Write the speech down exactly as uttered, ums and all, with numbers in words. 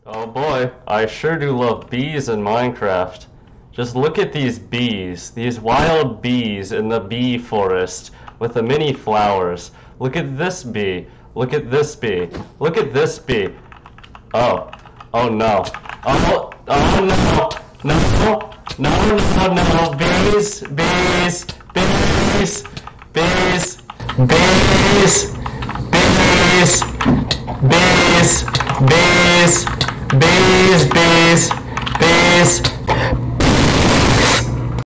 Oh boy, I sure do love bees in Minecraft. Just look at these bees, these wild bees in the bee forest with the many flowers. Look at this bee. Look at this bee. Look at this bee. Oh, oh no. Oh, oh no. No, no, no, no. Bees, bees, bees, bees, bees, bees, bees, bees, bees, bees, bees,